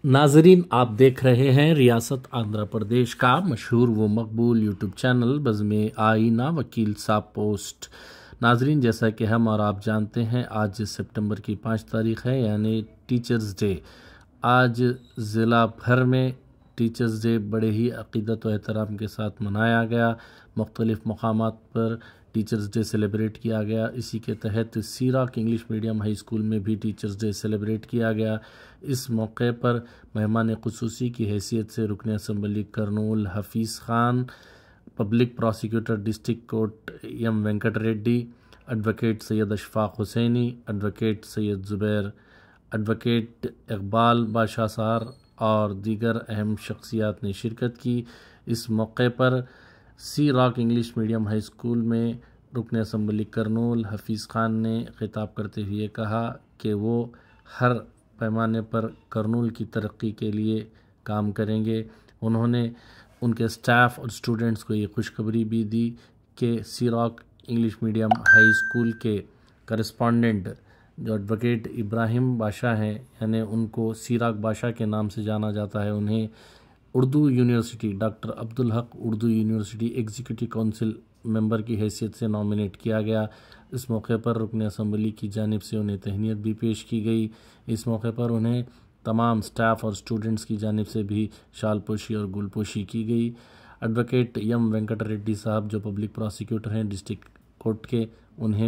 नाजरीन, आप देख रहे हैं रियासत आंध्र प्रदेश का मशहूर व मकबूल यूट्यूब चैनल बज़्म आईना वकील साहब पोस्ट। नाजरीन, जैसा कि हम और आप जानते हैं, आज सितंबर की 5 तारीख़ है, यानी टीचर्स डे। आज ज़िला भर में टीचर्स डे बड़े ही अक़ीदत व एहतराम के साथ मनाया गया। मुख्तलिफ़ मकामात पर टीचर्स डे सेलिब्रेट किया गया। इसी के तहत Siraq English medium high school में भी टीचर्स डे सेलिब्रेट किया गया। इस मौके पर मेहमान ख़ुसूसी की हैसियत से रुकन assembly Kurnool Hafeez Khan, public prosecutor district court M Venkat Reddy, advocate Syed Ashfaq Hussaini, advocate Syed Zubair, advocate Iqbal Badshah सार और दीगर अहम शख्सियात ने शिरकत की। इस मौके पर Siraq English medium high school में रुकन असम्बली कर्नूल हफीज़ ख़ान ने ख़िताब करते हुए कहा कि वो हर पैमाने पर कर्नूल की तरक्की के लिए काम करेंगे। उन्होंने उनके स्टाफ और स्टूडेंट्स को ये खुशखबरी भी दी कि Siraq English medium high school के करस्पॉन्डेंट जो एडवोकेट इब्राहिम बादशाह हैं, यानी उनको सीराक बादशाह के नाम से जाना जाता है, उन्हें Urdu university doctor Abdul Haq Urdu university executive council member की हैसियत से नॉमिनेट किया गया। इस मौके पर रुकन असम्बली की जानिब से उन्हें तहनीत भी पेश की गई। इस मौके पर उन्हें तमाम स्टाफ और स्टूडेंट्स की जानिब से भी शाल पोशी और गुल पोशी की गई। एडवोकेट एम वेंकट रेड्डी साहब जो पब्लिक प्रोसिक्यूटर हैं डिस्ट्रिक्ट कोर्ट के, उन्होंने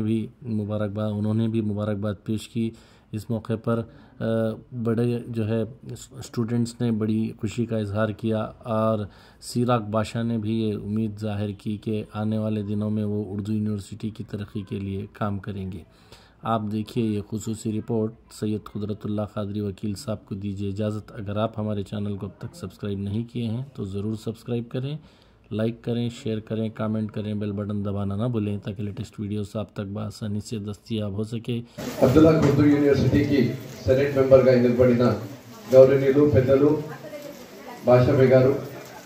भी मुबारकबाद पेश की। इस मौके पर बड़े जो है स्टूडेंट्स ने बड़ी खुशी का इजहार किया और सीराक बादशाह ने भी ये उम्मीद ज़ाहिर की कि आने वाले दिनों में वो उर्दू यूनिवर्सिटी की तरक्की के लिए काम करेंगे। आप देखिए ये खुसूसी रिपोर्ट सैयद कुदरतुल्लाह क़ादरी वकील साहब को दीजिए इजाज़त। अगर आप हमारे चैनल को अब तक सब्सक्राइब नहीं किए हैं तो ज़रूर सब्सक्राइब करें, लाइक करें, शेयर करें, कमेंट करें, बेल बटन दबाना ना भूलें ताकि लेटेस्ट वीडियोस आप तक आसानी से दस्तयाब हो सके। अब्दुल हक उर्दू यूनिवर्सिटी की सेनेट मेंबर గా ఎన్నికబడిన గౌరవనీయులు పెద్దలు బాషాబే గారు,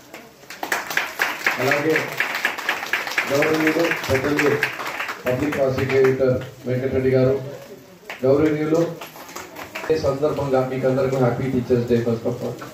అలాగే గౌరవనీయులు పెద్దలు పబ్లిక్ ప్రాసిక్యూటర్ వెంకటరెడ్డి గారు, గౌరవనీయులు ఈ సందర్భంగా మీకు అందరికీ happy teachers day first of all.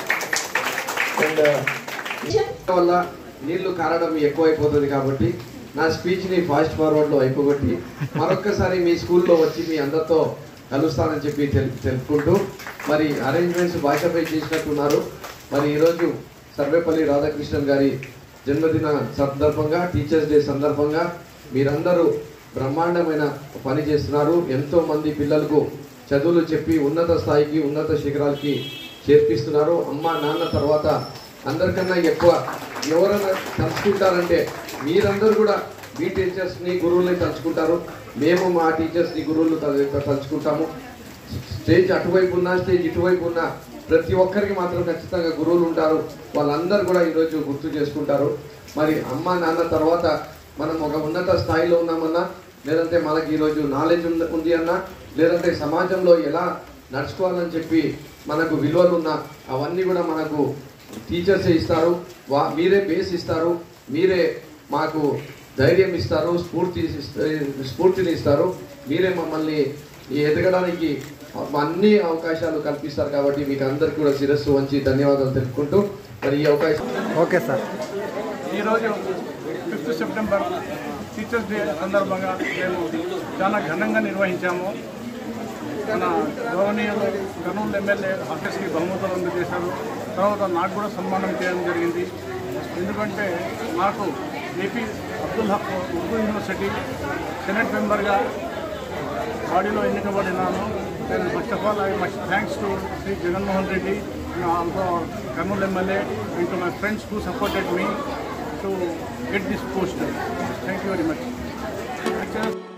వల్ల నీళ్లు కారడం ఎక్కువైపోతుంది కాబట్టి నా స్పీచ్ని ఫాస్ట్ ఫార్వర్డ్లో అయిపోగొట్టి మరొక్కసారి మీ స్కూల్లో వచ్చి మీ అందరితో కలుస్తానని చెప్పి తెలుపుకుంటూ, మరి అరేంజ్మెంట్స్ భాషపై చేసినట్టున్నారు। మరి ఈరోజు సర్వేపల్లి రాధాకృష్ణన్ గారి జన్మదిన సందర్భంగా, టీచర్స్ డే సందర్భంగా మీరందరూ బ్రహ్మాండమైన పని చేస్తున్నారు। ఎంతో మంది పిల్లలకు చదువులు చెప్పి ఉన్నత స్థాయికి, ఉన్నత శిఖరాలకి చేర్పిస్తున్నారు। అమ్మ నాన్న తర్వాత అందరికన్నా ఎక్కువ ఎవరైనా తలుచుకుంటారంటే మీరందరూ కూడా మీ టీచర్స్ని, గురువుల్ని తలుచుకుంటారు। మేము మా టీచర్స్ని, గురువులు తలుచుకుంటాము। స్టేజ్ అటువైపు ఉన్నా, స్టేజ్ ఇటువైపు ఉన్నా ప్రతి ఒక్కరికి మాత్రం ఖచ్చితంగా గురువులు ఉంటారు। వాళ్ళందరూ కూడా ఈరోజు గుర్తు చేసుకుంటారు। మరి అమ్మ నాన్న తర్వాత మనం ఒక ఉన్నత స్థాయిలో ఉన్నామన్నా, లేదంటే మనకి ఈరోజు నాలెడ్జ్ ఉంది అన్నా, లేదంటే సమాజంలో ఎలా నడుచుకోవాలని చెప్పి మనకు విలువలు ఉన్నా, అవన్నీ కూడా మనకు టీచర్సే ఇస్తారు। మీరే బేస్ ఇస్తారు, మీరే మాకు ధైర్యం ఇస్తారు, స్ఫూర్తిని ఇస్తారు, మీరే మమ్మల్ని ఎదగడానికి అన్ని అవకాశాలు కల్పిస్తారు। కాబట్టి మీకు అందరికీ కూడా శిరస్సు వంచి ధన్యవాదాలు తెలుపుకుంటూ మరి ఈ అవకాశం ఓకే సార్। ఈరోజు 5 సెప్టెంబర్ టీచర్స్ డే సందర్భంగా మేము చాలా ఘనంగా నిర్వహించాము। మన గౌరవనీయులు కర్నూలు ఎమ్మెల్యే ఆఫీస్కి బహుమతులు అందజేశారు। తర్వాత నాకు కూడా సన్మానం చేయడం జరిగింది। ఎందుకంటే నాకు AP Abdul Haq Urdu university senate మెంబర్గా బాడీలో ఎన్నికబడినాను। నేను first of all I must thanks to Shri Jaganmohan Reddy, also Kurnool MLA, and to my friends who supported me to get this post. Thank you very much.